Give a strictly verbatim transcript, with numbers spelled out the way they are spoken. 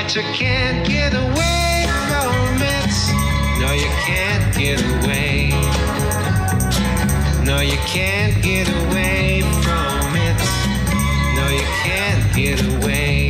but you can't get away from it. No, you can't get away. No, you can't get away from it. No, you can't get away.